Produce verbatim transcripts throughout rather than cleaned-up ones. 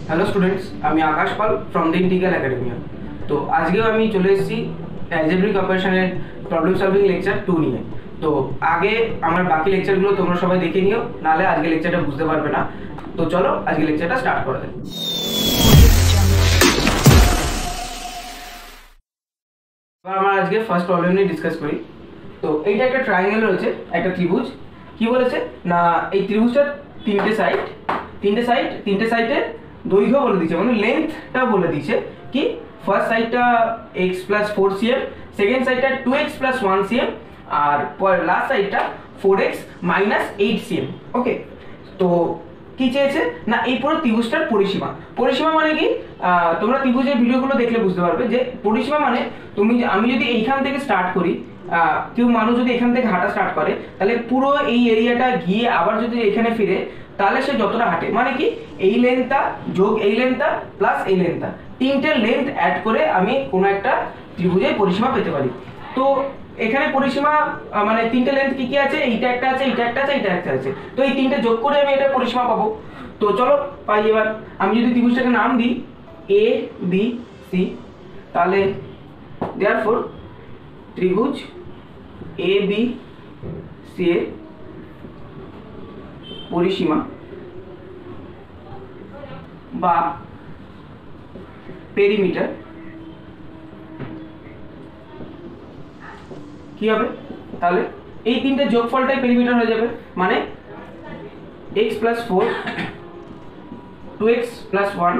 Hello students, আমি Akash Pal from the integral academia. তো আজকেও আমি চলে এসেছি অ্যালজেব্রিক অপারেশনের প্রবলেম সলভিং লেকচার টু নিয়ে। তো আগে আমার বাকি লেকচারগুলো তোমরা সবাই দেখে নিও, নাহলে আজকে লেকচারটা বুঝতে পারবে না। তো চলো আজকে লেকচারটা স্টার্ট করা যাক। এবার আমরা আজকে ফার্স্ট প্রবলেম নিয়ে ডিসকাস করি। তো এইটা একটা ট্রায়াঙ্গেল রয়েছে, একটা ত্রিভুজ। কি বলেছে না, এই ত্রিভুজটার তিনটে সাইড তিনটে সাইড তিনটে সাইডের দৈর্ঘ্য বলে দিচ্ছে, মানে লেন্থটা বলে দিচ্ছে। কি ফার্স্ট সাইডটা x plus four cm, second সাইডটা two x plus one cm, আর লাস্ট সাইডটা four x minus eight cm. Okay, তো কি চেয়েছে না এই পুরো ত্রিভুজটার পরিসীমা। পরিসীমা মানে কি, তোমরা ত্রিভুজের ভিডিওগুলো দেখলে বুঝতে পারবে যে পরিসীমা মানে তুমি আমি যদি এইখান থেকে স্টার্ট করি, কেউ মানুষ যদি এখান থেকে হাঁটা স্টার্ট করে, তাহলে পুরো এই এরিয়াটা গিয়ে আবার যদি এখানে ফিরে, তাহলে সে যতটা হাঁটে, মানে কি এই লেন্থটা যোগ এই লেন্থটা প্লাস এই লেন্থটা, তিনটে লেন্থ অ্যাড করে আমি কোনো একটা ত্রিভুজের পরিসীমা পেতে পারি। তো এখানে পরিসীমা মানে তিনটে লেন্থ কি কি আছে, এইটা একটা আছে, এইটা একটা আছে, এইটা একটা আছে। তো এই তিনটে যোগ করে আমি এটা পরিসীমা পাবো। তো চলো পাই। এবার আমি যদি ত্রিভুজটাকে নাম দিই এ বি সি, তাহলে দেয়ারফর ত্রিভুজ এ বি সি এর পরিসীমা বা পেরিমিটার কি হবে, তাহলে এই তিনটে যোগফলটাই পেরিমিটার হয়ে যাবে। মানে x plus four, two x plus one,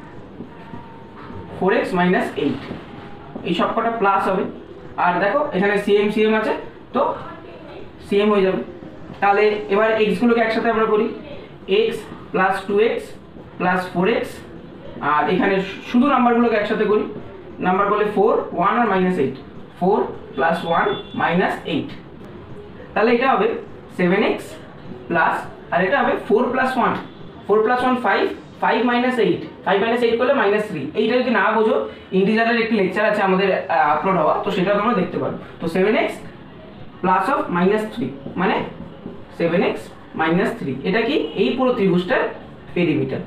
four x minus eight, এই সব কটা প্লাস হবে। আর দেখো এখানে সিএম সিএম আছে, তো সিএম হয়ে যাবে। তাহলে এবার এক্সগুলোকে একসাথে আমরা করি, x plus two x plus four x, আর এখানে শুধু নাম্বারগুলোকে একসাথে করি। নাম্বার করলে ফোর, ওয়ান আর minus eight, four plus one minus eight. তাহলে এটা হবে সেভেন এক্স প্লাস, আর এটা হবে four plus one, four plus one five, five minus eight, five minus eight করলে মাইনাস থ্রি। এইটা যদি না বোঝো, ইন্টিজারের একটি লেকচার আছে আমাদের আপলোড হওয়া, তো সেটা তোমরা দেখতে পারো। তো seven x plus of minus three মানে সেভেন এক্স মাইনাস থ্রি, এটা কি এই পুরো ত্রিভুজটার পেরিমিটার।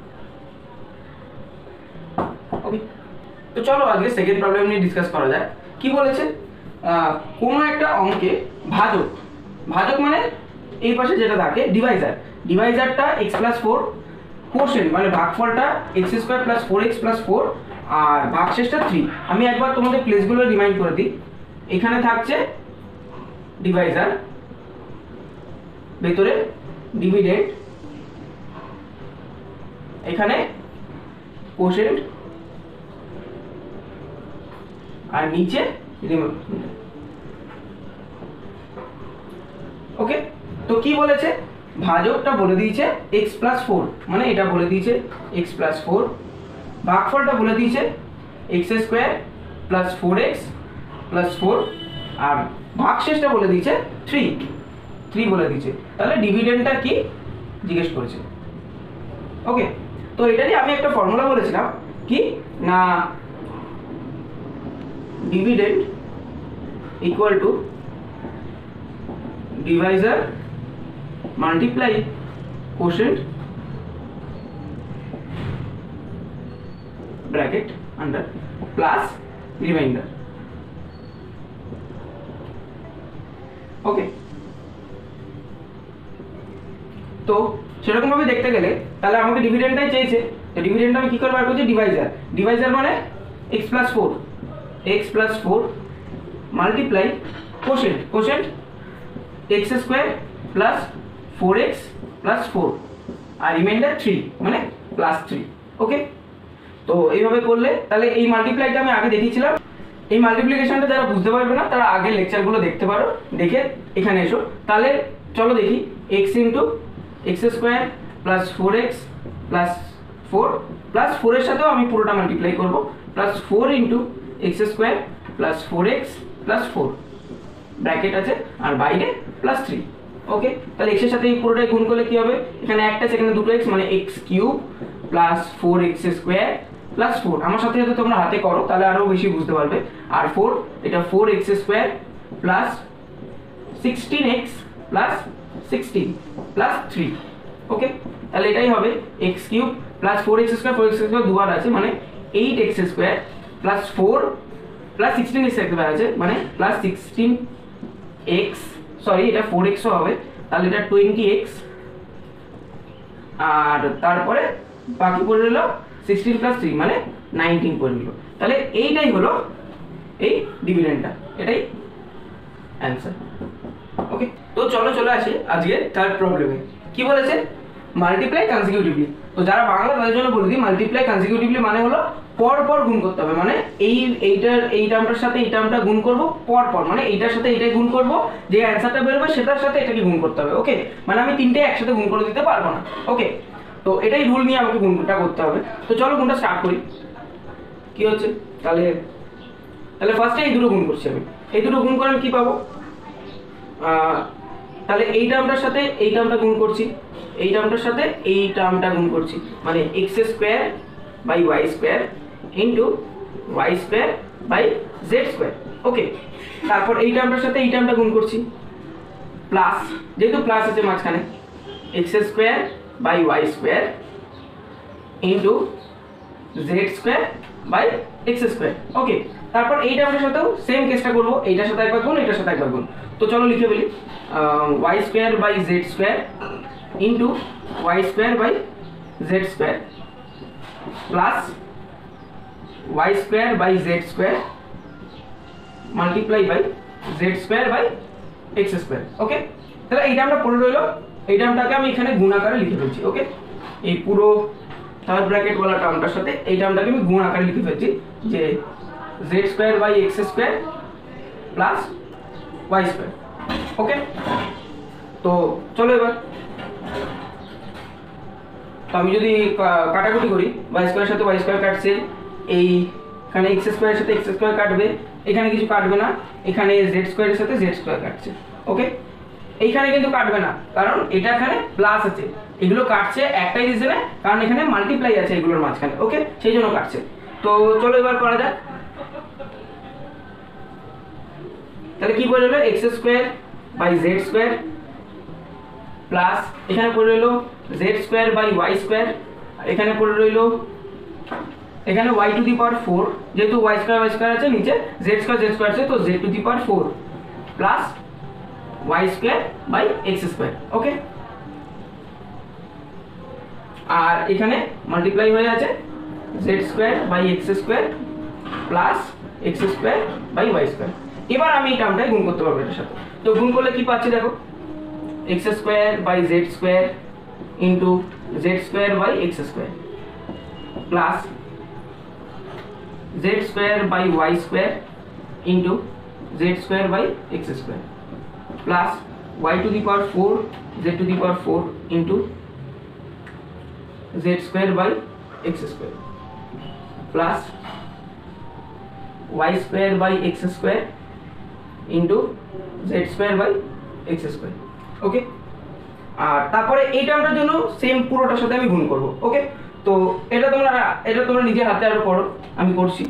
ওকে, তো চলো আজকে সেকেন্ড প্রবলেম নিয়ে ডিসকাস করা যায়। কি বলেছে, কোনো একটা অঙ্কে ভাজক, ভাজক মানে এই পাশে যেটা থাকে ডিভাইজার, ডিভাইজারটা এক্স প্লাস ফোর, কোশেন্ট মানে ভাগফলটা x square plus four x plus four, আর ভাগশেষটা থ্রি। আমি একবার তোমাদের প্লেসগুলো রিমাইন্ড করে দিই। এখানে থাকছে ডিভাইজার, ভেতরে ডিভিডেন্ড, এখানে কোশেন্ট, আর নিচে রিমাইন্ডার। ওকে, তো কি বলেছে, ভাজকটা বলে দিয়েছে এক্স প্লাস ফোর, মানে এটা বলে দিয়েছে এক্স প্লাস ফোর, ভাগফলটা বলে দিয়েছে x square plus four x plus four, আর ভাগশেষটা বলে দিয়েছে থ্রি, থ্রি বলে দিয়েছে। তাহলে ডিভিডেন্ডটা কি জিজ্ঞেস করেছে। ওকে, তো এটা দিয়ে আমি একটা ফর্মুলা বলেছিলাম কি না, dividend equal to divisor multiply quotient bracket under plus remainder. Okay, তো সেরকম ভাবে দেখতে গেলে তাহলে আমাকে ডিভিডেন্ডটাই চেয়েছে। তো ডিভিডেন্ড আমি কি করে বার করছি, ডিভাইজার, ডিভাইজার মানে x plus four, x plus four multiply quotient, quotient x square plus four x plus four, আর রিমাইন্ডার থ্রি মানে প্লাস থ্রি। ওকে, তো এইভাবে করলে তাহলে এই মাল্টিপ্লাইটা আমি আগে দেখিয়েছিলাম। এই মাল্টিপ্লিকেশনটা যারা বুঝতে পারবে না তারা আগের লেকচারগুলো দেখতে পারো, দেখে এখানে এসো। তাহলে চলো দেখি, x into x square plus four x plus four, plus ফোরের সাথেও আমি পুরোটা মাল্টিপ্লাই করবো, plus four into x square plus four x plus four, bracket আছে, আর বাইরে প্লাস থ্রি। ওকে, তাহলে এক্সের সাথে এই পুরোটাই গুণ করলে কি হবে, এখানে একটা সেখানে দুটো এক্স মানে x cube plus four x square plus four. আমার সাথে সাথে তোমরা হাতে করো তাহলে আরও বেশি বুঝতে পারবে। আর ফোর, এটা four x square plus sixteen x plus sixteen plus three. Okay, তাহলে এটাই হবে x cube plus four x square, four x square দুবার আছে মানে eight x square plus four plus sixteen x square আছে মানে প্লাস সিক্সটিন এক্স, সরি এটা ফোর এক্সও হবে, তাহলে এটা টোয়েন্টি এক্স, আর তারপরে বাকি পড়ে রইল সিক্সটিন প্লাস থ্রি মানে নাইনটিন পড়ে রইল। তাহলে এইটাই হলো এই ডিভিডেন্ডটা, এটাই অ্যান্সার। ওকে, তো চলো চলে আসি আজকে থার্ড প্রবলেমে। কি বলেছে? Multiply consecutively. তো যারা বাংলা তাদের জন্য বলে দিই, মাল্টিপ্লাই কনসিকিউটিভলি মানে হলো পর পর গুণ করতে হবে, মানে এই এইটার এই টার্মটার সাথে এই টার্মটা গুণ করব পর পর, মানে এইটার সাথে এইটাই গুণ করব, যে অ্যান্সারটা বেরোবে সেটার সাথে এটাকে গুণ করতে হবে। ওকে, মানে আমি তিনটে একসাথে গুণ করে দিতে পারবো না। ওকে, তো এটাই রুল নিয়ে আমাকে গুণটা করতে হবে। তো চলো গুণটা স্টার্ট করি। কি হচ্ছে তাহলে, তাহলে ফার্স্টে এই দুটো গুণ করছি আমি, এই দুটো গুণ করে আমি কি পাবো? তাহলে এই টার্মটার সাথে এই টার্মটা গুণ করছি, এই টার্মটার সাথে এই টার্মটা গুণ করছি, মানে x square by y square into y square by z square. Okay, তারপর এই টার্মটার সাথে এই টার্মটা গুণ করছি, প্লাস যেহেতু প্লাস আছে মাঝখানে x square by y square into z square by x square. Okay, তারপর এই টার্মটার সাথেও সেম কেসটা করবো, এইটার সাথে একবার গুণ, এইটার সাথে একবার গুণ। তো চলো লিখে ফেলি, y square by z square into y square by z square plus y square by z square multiply by z square by x square. Okay, তাহলে এই টার্মটা পড়ে রইলো, এই টার্মটাকে আমি এখানে গুণ আকারে লিখে ফেলছি। ওকে, এই পুরো থার্ড ব্র্যাকেট ওয়ালা টার্মটার সাথে এই টার্মটাকে আমি গুণ আকারে লিখে ফেলছি, যে z square by x square plus y square. Okay, তো চলো এবার তো আমি যদি কাটাকুটি করি, ওয়াই স্কোয়ারের সাথে ওয়াই স্কোয়ার কাটছে, এইখানে এক্স স্কোয়ারের সাথে এক্স স্কোয়ার কাটবে, এখানে কিছু কাটবে না, এখানে জেড স্কোয়ারের সাথে জেড স্কোয়ার কাটছে। ওকে, এইখানে কিন্তু কাটবে না কারণ এটা এখানে প্লাস আছে, এগুলো কাটছে একটাই রিজনে, কারণ এখানে মাল্টিপ্লাই আছে এগুলোর মাঝখানে। ওকে, সেই জন্য কাটছে। তো চলো এবার করা যাক। তাহলে কি পড়ে রইল? X square by z square plus এখানে পড়ে রইল z square by y square, এখানে পড়ে রইল এখানে y to the power four, যেহেতু ওয়াই স্কোয়ার ওয়াই স্কোয়ার আছে, নিচে জেড স্কোয়ার জেড স্কোয়ার আছে, তো z to the power four plus y square by x square. Okay, আর এখানে মাল্টিপ্লাই হয়ে আছে z square by x square plus x square by y square. এবার আমি এই টার্মটাই গুণ করতে পারবো এটার সাথে। তো গুণ করলে কি পাচ্ছি দেখো, x square by z square into z square by x square plus z square by y square into z square by x square plus y to the power four z to the power four into z square by x square plus y square by x square into z square by x square. Okay, আর তারপরে এই টার্মটার জন্য same পুরোটার সাথে আমি গুণ করব। ওকে, তো এটা তোমরা এটা তোমরা নিজের হাতে আরো করো, আমি করছি।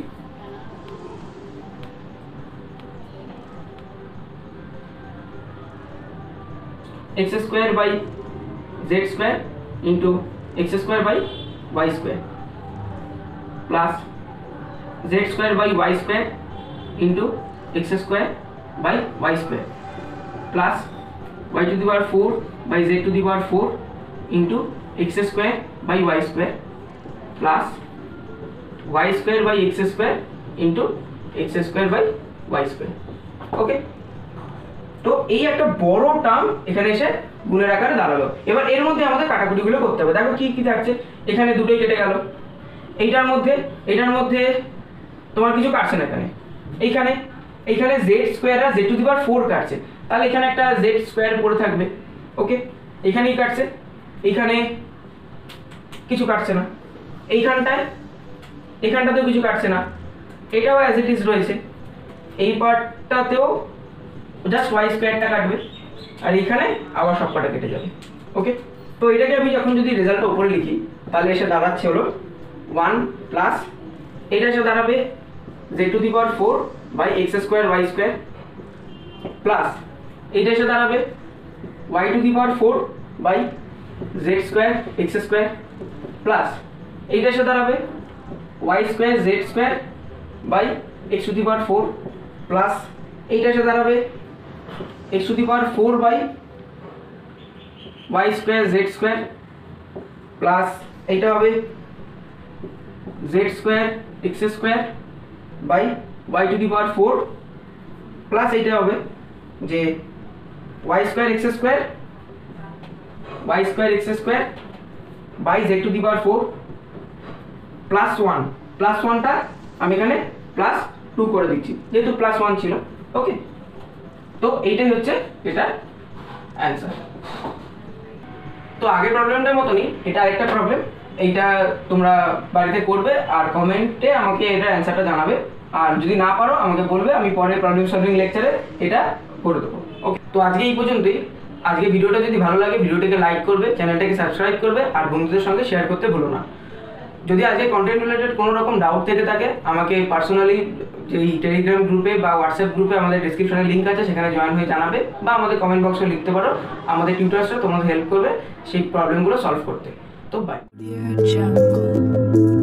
X square by z square into x square by y square plus z square by y square into x square by y square plus y to the power four by z to the power four into x square by y square plus y square by x square into x square by y square. Okay, তো এই একটা বড় term এখানে এসে গুণের আকারে দাঁড়ালো। এবার এর মধ্যে আমাদের কাটাকুটিগুলো করতে হবে। দেখো কি কি থাকছে, এখানে দুটোই কেটে গেল, এইটার মধ্যে এইটার মধ্যে তোমার কিছু কাটছে না, এখানে এইখানে এইখানে জেড স্কোয়ার আর z to the power four কাটছে, তাহলে এখানে একটা জেড স্কোয়ার পড়ে থাকবে। ওকে, এইখানেই কাটছে, এইখানে কিছু কাটছে না, এইখানটায় এখানটাতেও কিছু কাটছে না, এটাও অ্যাজ ইট ইজ রয়েছে, এই পার্টটাতেও জাস্ট ওয়াই স্কোয়ারটা কাটবে, আর এইখানে আবার সব কটা কেটে যাবে। ওকে, তো এটাকে আমি যখন যদি রেজাল্টটা উপরে লিখি তাহলে এসে দাঁড়াচ্ছে হলো ওয়ান প্লাস এটা এসে দাঁড়াবে z to the power four by x square y square plus এইটা এসে দাঁড়াবে y to the power four by z square x square plus এইটা এসে দাঁড়াবে y square z square by x to the power four plus এইটা এসে দাঁড়াবে x to the power four by y square z square plus এইটা হবে z square x square by y to the power four plus এইটা হবে যে y square x square y square x square by z to the power four plus one plus ওয়ানটা আমি এখানে plus two করে দিচ্ছি যেহেতু প্লাস ওয়ান ছিল। ওকে, তো এইটাই হচ্ছে এটার অ্যান্সার। তো আগের প্রবলেমটার মতনই এটা আরেকটা প্রবলেম, এইটা তোমরা বাড়িতে করবে আর কমেন্টে আমাকে এটার অ্যান্সারটা জানাবে, আর যদি না পারো আমাকে বলবে, আমি পরে প্রবলেম সলভিং লেকচারে এটা করে দেবো। ওকে, তো আজকে এই পর্যন্তই। আজকে ভিডিওটা যদি ভালো লাগে ভিডিওটাকে লাইক করবে, চ্যানেলটাকে সাবস্ক্রাইব করবে আর বন্ধুদের সঙ্গে শেয়ার করতে ভুলো না। যদি আজকে কন্টেন্ট রিলেটেড কোনো রকম ডাউট থেকে থাকে আমাকে পার্সোনালি এই টেলিগ্রাম গ্রুপে বা হোয়াটসঅ্যাপ গ্রুপে আমাদের ডিসক্রিপশনে লিঙ্ক আছে, সেখানে জয়েন হয়ে জানাবে, বা আমাদের কমেন্ট বক্সে লিখতে পারো। আমাদের টিউটার্সরা তোমাদের হেল্প করবে সেই প্রবলেমগুলো সলভ করতে। তো বাই।